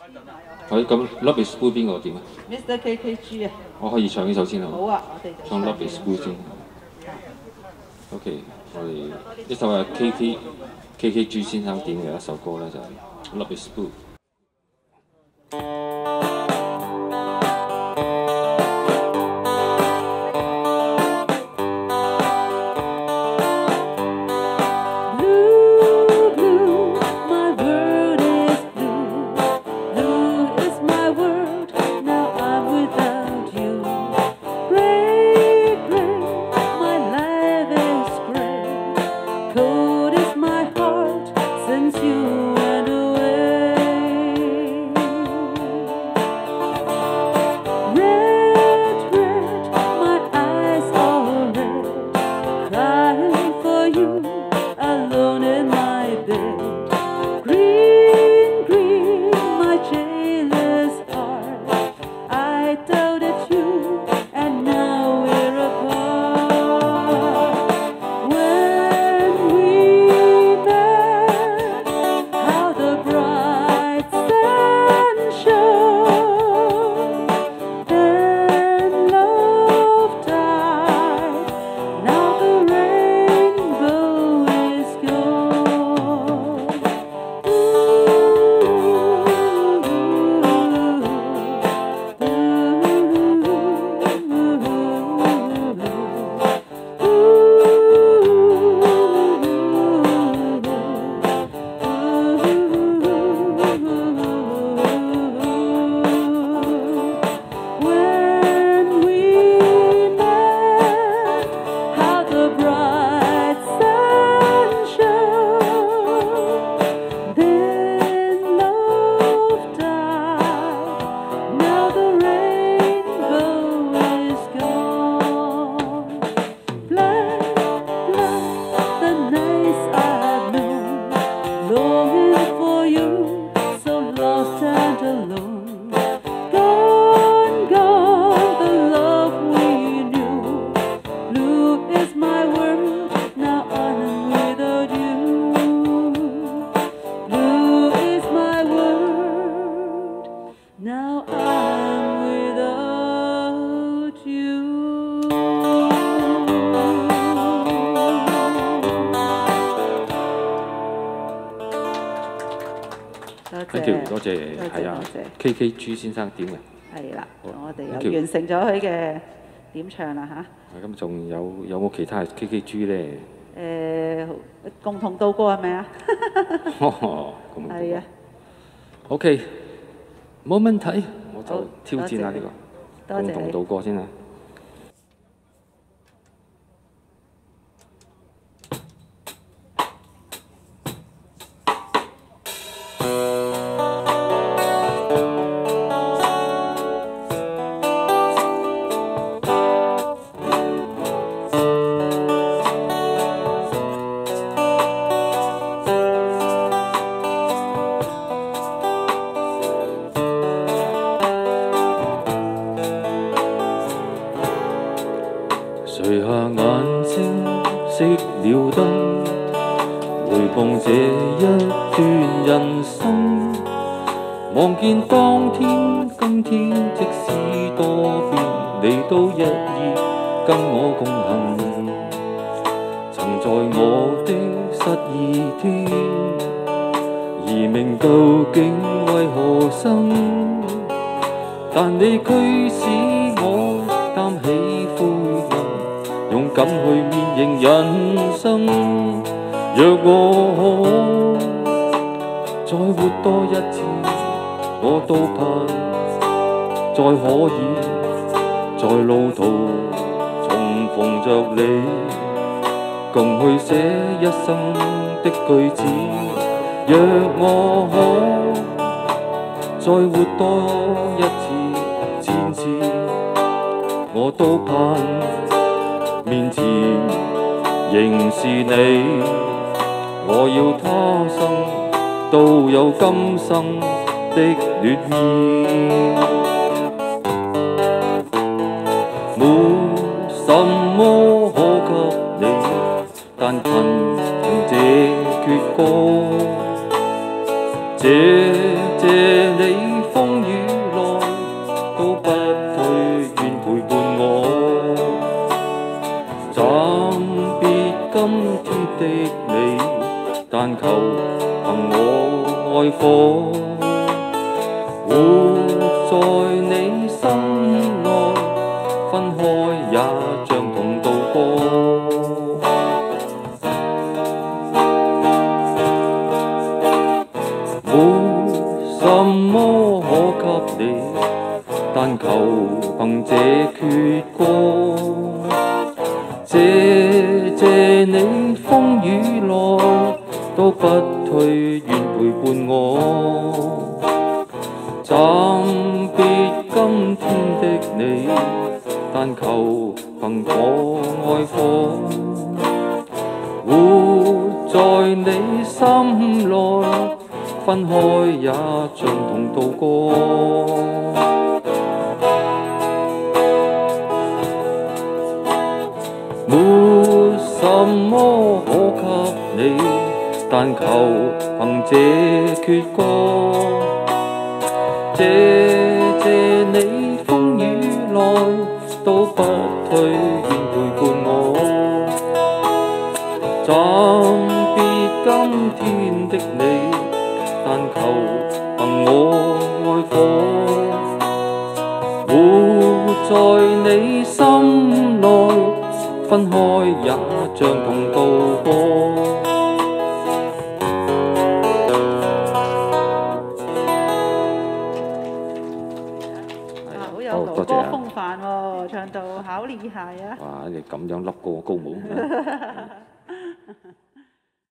係咁，Love Is Blue 邊個點啊 ？Mr. KKG 啊。 我可以唱呢首先啊。 好啊，我哋就唱 Love Is Blue 先。OK， 我哋呢首係 KKG 先生點嘅一首歌咧，就係 Love Is Blue。多謝，係啊 ，KKG 先生點嘅。 係啦，我哋又完成咗佢嘅點唱啦嚇。 咁仲有冇其他 KKG 咧？ 共同度過係咪啊？ 哦， 係啊。 OK， 冇問題，我就挑戰下呢個共同度過先啦。垂下眼睛，熄了燈，回望這一段人生，望見當天、今天，即使多變，你都一意跟我共行。曾在我的失意天，疑明究竟為何生，但你驅使我擔起灰暗。勇敢去面迎人生，若我可再活多一次，我都盼再可以在路途重逢着你，共去寫一生的句子。若我可再活多一次、千次，我都盼面前仍是你，我要他生都有今生的戀意。沒什麼可給你，但憑這闕歌，謝謝你求憑我愛火，活在你心內，分開也像同渡過。沒什麼可給你，但求憑這決過。謝你風雨內都不退，願陪伴我。暫別今天的你，但求憑我愛火，活在你心內，分開也像同渡過。沒什麼可給你，但求憑這決過。謝你風雨內都不退，願陪伴我。暫別今天的你，但求憑我愛火，活在你心內，分開也像同渡過。 好有哥哥風範喎，唱到好厲害啊！ 哇！你咁樣笠過個高帽。